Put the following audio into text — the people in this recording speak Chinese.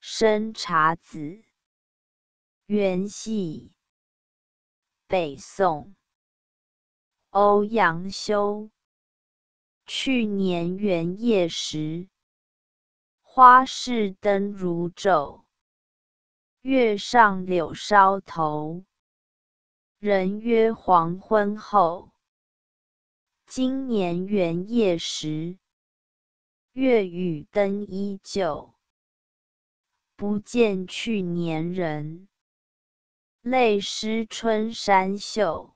生查子，元系，北宋欧阳修。去年元夜时，花市灯如昼，月上柳梢头。人约黄昏后。今年元夜时，月与灯依旧。不见去年人，泪湿春衫袖。